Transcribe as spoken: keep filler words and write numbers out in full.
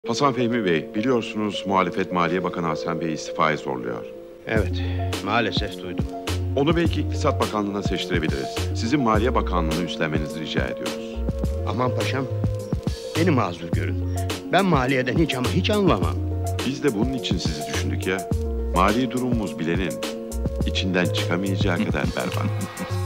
Hasan Fehmi Bey, biliyorsunuz muhalefet Maliye Bakanı Hasan Bey istifaya zorluyor. Evet, maalesef duydum. Onu belki İktisat Bakanlığı'na seçtirebiliriz. Sizin Maliye Bakanlığı'nı üstlenmenizi rica ediyoruz. Aman paşam, beni mazur görün. Ben maliyeden hiç ama hiç anlamam. Biz de bunun için sizi düşündük ya. Mali durumumuz bilenin içinden çıkamayacağı kadar berbat.